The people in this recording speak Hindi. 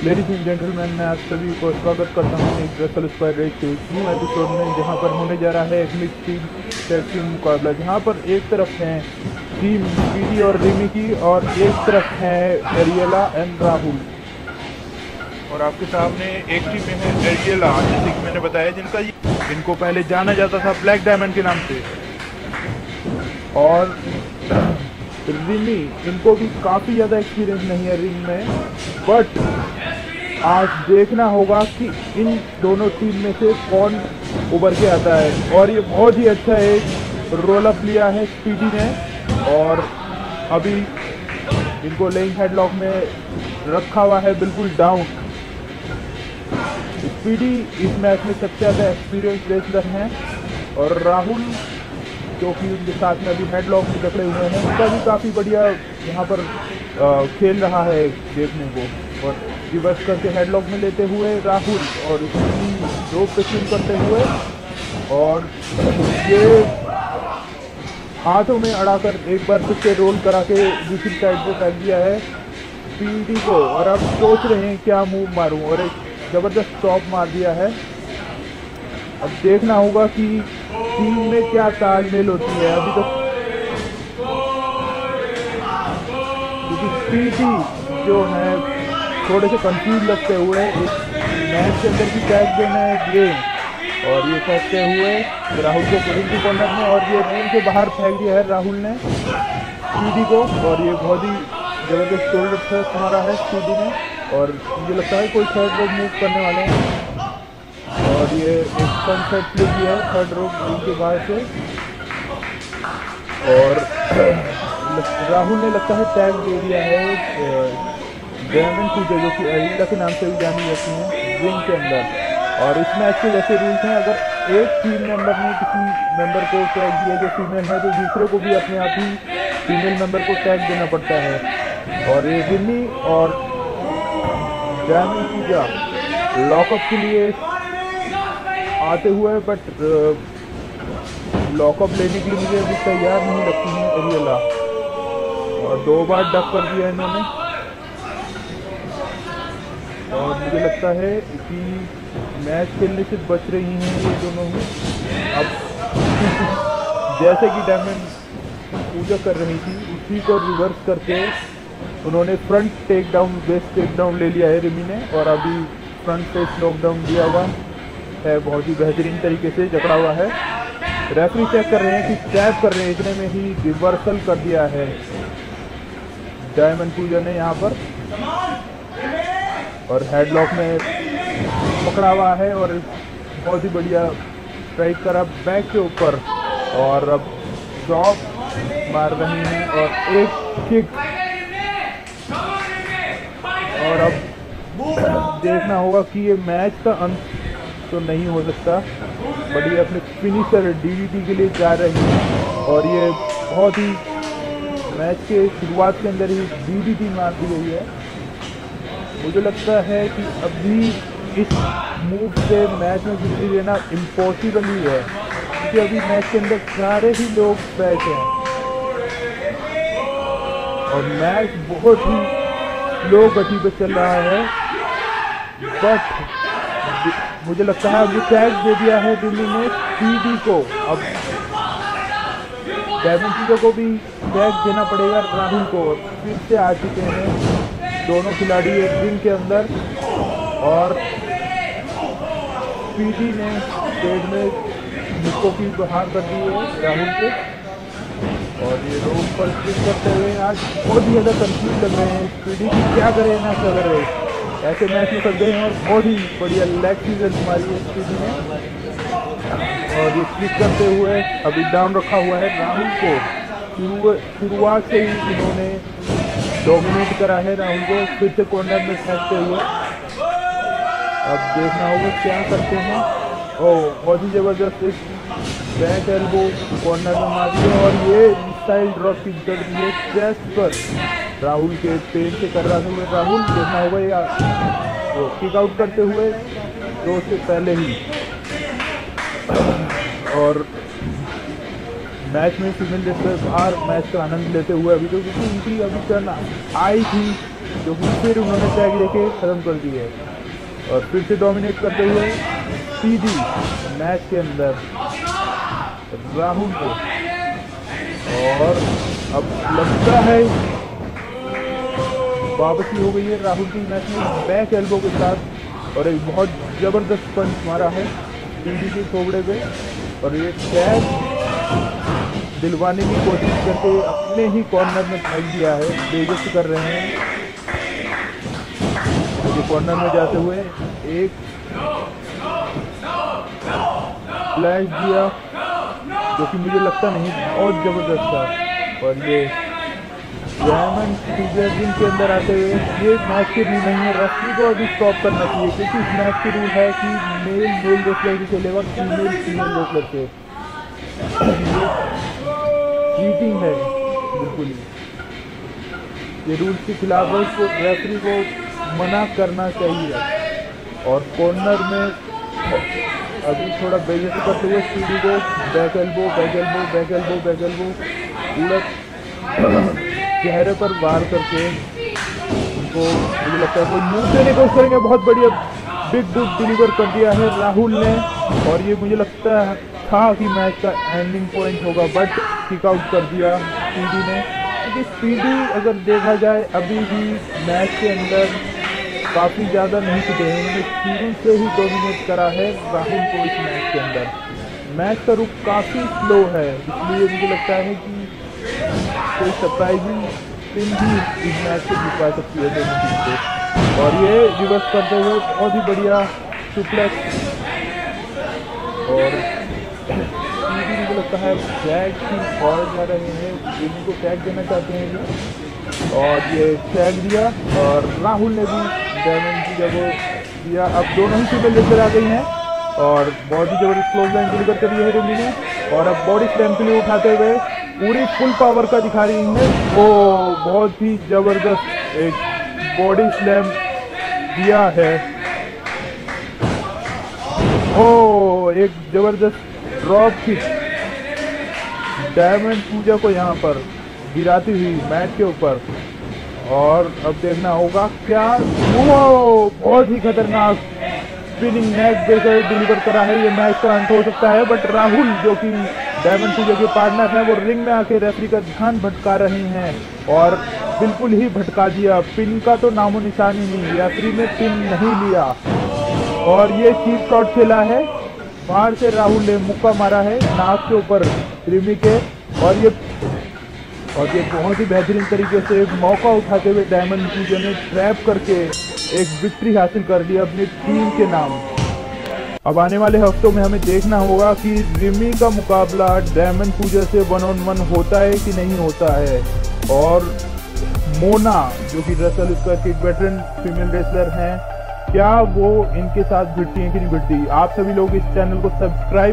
लेडीज एंड जेंटलमैन, मैं आप सभी को स्वागत करता हूँ एक रेसल स्क्वायर रेस के न्यू एपिसोड में, जहाँ पर होने जा रहा है एक मिक्स टीम टैग टीम मुकाबला। जहाँ पर एक तरफ है टीम स्पीडी और रिमी की और एक तरफ है एरियला एंड राहुल। और आपके सामने एक टीम में है एरियला, जैसे कि मैंने बताया, इनको पहले जाना जाता था ब्लैक डायमंड के नाम से, और रिमी, इनको भी काफ़ी ज़्यादा एक्सपीरियंस नहीं है रिंग में, बट आज देखना होगा कि इन दोनों टीम में से कौन उभर के आता है। और ये बहुत ही अच्छा एक रोल अप लिया है स्पीडी ने, और अभी इनको लेइंग हेडलॉक में रखा हुआ है बिल्कुल डाउन। स्पीडी इस मैच में सबसे ज़्यादा एक्सपीरियंस रेसलर हैं, और राहुल जो कि उनके साथ में अभी हेडलॉक में जकड़े हुए हैं, उनका भी काफ़ी बढ़िया यहाँ पर खेल रहा है देखने को। और रिवर्स करके हेडलॉक में लेते हुए राहुल और उसकी रोप पे स्विंग करते हुए, और ये हाथों में अड़ाकर एक बार फिर से रोल करा के दूसरी साइड पे फेंक दिया है स्पीडी को। और अब सोच रहे हैं क्या मूव मारूं, और एक ज़बरदस्त टॉप मार दिया है। अब देखना होगा कि टीम में क्या तालमेल होती है। अभी तो क्योंकि स्पीडी जो है थोड़े से कंफ्यूज लगते हुए इस मैच के अंदर भी टैग देना है गेम, और ये फेंकते हुए राहुल को रिंग के कॉर्नर में, और ये रिंग के बाहर फेंक दिया है राहुल ने स्पीडी को। और ये बहुत ही जबरदस्त शोल्डर थ्रस्ट मारा है स्पीडी ने, और मुझे लगता है कोई थर्ड रोप मूव करने वाले हैं। और ये एक सनसेट प्ले भी है थर्ड रोप के बाहर से, और राहुल ने लगता है टैग दे दिया है डायमंड पूजा, जो कि एरियला के नाम से भी जानी जाती हैं रिंग के अंदर। और इस मैच के जैसे रूल्स हैं, अगर एक टीम मेंबर ने किसी मेंबर को टैग दिया जो फीमेल है, तो दूसरे को भी अपने आप ही फीमेल मेंबर को टैग देना पड़ता है। और ये रिमी और डायमंड पूजा लॉकअप के लिए आते हुए, बट लॉकअप लेने के लिए मुझे अभी तैयार नहीं लगती है एरियला, और 2 बार डक कर दिया इन्होंने। और मुझे लगता है कि मैच खेलने से बच रही हैं ये दोनों ही। अब जैसे कि डायमंड पूजा कर रही थी, उसी को रिवर्स करके उन्होंने front take down, best take down ले लिया है रिमी ने, और अभी फ्रंट फेस लॉकडाउन दिया हुआ है, बहुत ही बेहतरीन तरीके से जकड़ा हुआ है। रेफरी चेक कर रहे हैं कि टैप कर रहे हैं, इतने में ही रिवर्सल कर दिया है डायमंड पूजा ने यहाँ पर, और हेडलॉक में पकड़ा हुआ है, और बहुत ही बढ़िया स्ट्राइक करा बैक के ऊपर, और अब ड्रॉप मार रही हैं और एक किक। और अब देखना होगा कि ये मैच का अंत तो नहीं हो सकता, बट ये अपने फिनिशर डीडीटी के लिए जा रही है, और ये बहुत ही मैच के शुरुआत के अंदर ही डीडीटी मार दी गई है। मुझे लगता है कि अभी इस मूव से मैच में विक्ट्री लेना इम्पॉसिबल ही है, क्योंकि अभी मैच के अंदर सारे ही लोग बैच हैं, और मैच बहुत ही स्लो गति पे चल रहा है। बट मुझे लगता है अभी टैग दे दिया है दिल्ली ने स्पीडी को, अब डायमंड को भी टैग देना पड़ेगा राहुल को। फिर से आ चुके हैं दोनों खिलाड़ी एक रिंग के अंदर, और स्पीडी ने स्टेज में मुक्को की बाहर कर दी है राहुल को, और ये रोप पर स्विंग करते हुए आज बहुत ही ज़्यादा कंफ्यूज लग रहे हैं स्पीडी की क्या करे ना क्या करे। ऐसे मैच में कर गए हैं, और बहुत ही बढ़िया लेग सीजन हमारी है स्पीडी ने, और ये क्लिक करते हुए अभी डाउन रखा हुआ है राहुल को। शुरुआत से ही इन्होंने डोमिनेट करा है राहुल को, फिर से कॉर्नर में फेंकते हुए। अब देखना होगा क्या करते हैं। ओह, बहुत ही ज़बरदस्त बैक एल्बो कॉर्नर में मार दिया, और ये मिसाइल ड्रॉप की कर दी है चेस्ट पर राहुल के पेन से कर रहा था राहुल। देखना होगा ये किक आउट करते हुए 2 से पहले ही। और मैच में फीमेल रेसलर बाहर मैच का आनंद लेते हुए, अभी तो क्योंकि उनकी अभी टर्न आई थी जो कि फिर उन्होंने टैग लेके खत्म कर दी है और फिर से डोमिनेट करते हुए सीधी मैच के अंदर राहुल को। और अब लगता है वापसी हो गई है राहुल की मैच में बैक एल्बो के साथ और एक बहुत जबरदस्त पंच मारा है सीधी के थोबड़े पे और ये टैग दिलवाने की कोशिश करके अपने ही कॉर्नर में फेंक दिया है, बेइज्जत कर रहे हैं। तो कॉर्नर में जाते हुए एक फ्लैश दिया जो कि मुझे लगता नहीं बहुत जबरदस्त था। और ये डायमंड फूजर के अंदर आते हुए ये मैच के रूल नहीं है, रेफरी को अभी स्टॉप करना चाहिए क्योंकि इस मैच के रूल है कि मेल रेसलर से खेलेगा फीमेल रेसलर से। चीटिंग है बिल्कुल ही, ये रूल्स के खिलाफ है, इसको रेफरी को मना करना चाहिए। और कॉर्नर में अभी थोड़ा बेइज्जती करते हुए सीडी को back elbow back elbow back elbow back elbow पूरा चेहरे पर वार करके उनको मुझे लगता है कोई मुंह से नहीं कोशिश करेंगे। बहुत बढ़िया बिग बुक डिलीवर कर दिया है राहुल ने और ये मुझे लगता था कि मैच का एंडिंग पॉइंट होगा बट किक आउट कर दिया सीडी ने, क्योंकि सीडी अगर देखा जाए अभी भी मैच के अंदर काफ़ी ज़्यादा नहीं चुके हैं, उन्होंने शुरू से ही डोमिनेट करा है राहुल को इस मैच के अंदर। मैच का रुख काफ़ी स्लो है, इसलिए मुझे लगता है कि कोई सरप्राइजिंग टीम भी इस मैच को जिता सकती है दोनों टीम को। और ये रिवर्स करते हुए बहुत ही बढ़िया सुप्लेक्स और मुझे लगता है टैग की और जा रहे हैं, इनको टैग देना चाहते हैं ये और ये टैग दिया और राहुल ने भी डायमंड की जगह दिया। अब दोनों ही टीमें लेकर आ गई हैं और बहुत ही जबरदस्त क्लोज लाइन डिलीवर कर दी है रिमी ने और अब बॉडी स्लैम के लिए उठाते हुए पूरी फुल पावर का दिखा रही है। वो बहुत ही जबरदस्त एक बॉडी स्लैम दिया है। ओ एक जबरदस्त ड्रॉप किक डायमंड पूजा को यहाँ पर गिराती हुई मैट के ऊपर। और अब देखना होगा क्या, वो बहुत ही खतरनाक स्पिनिंग नेक ब्रेकर डिलीवर करा है। ये मैच का अंत हो सकता है बट राहुल जो कि डायमंड पूजा के पार्टनर हैं वो रिंग में आके रेफरी का ध्यान भटका रहे हैं और बिल्कुल ही भटका दिया। पिन का तो नामो निशान ही नहीं, रेफरी ने पिन नहीं लिया और ये चीप शॉट खेला है। बाहर से राहुल ने मुक्का मारा है नाक के ऊपर रिमी के और ये बहुत ही बेहतरीन तरीके से एक मौका उठाते हुए डायमंड पूजा ने ट्रैप करके एक विक्ट्री हासिल कर ली अपनी टीम के नाम। अब आने वाले हफ्तों में हमें देखना होगा कि रिमी का मुकाबला डायमंड पूजा से 1-on-1 होता है कि नहीं होता है और मोना जो कि दरअसल इसका एक वेटरन फीमेल रेसलर हैं, क्या वो इनके साथ भिड़ती हैं कि नहीं भिड़ती। आप सभी लोग इस चैनल को सब्सक्राइब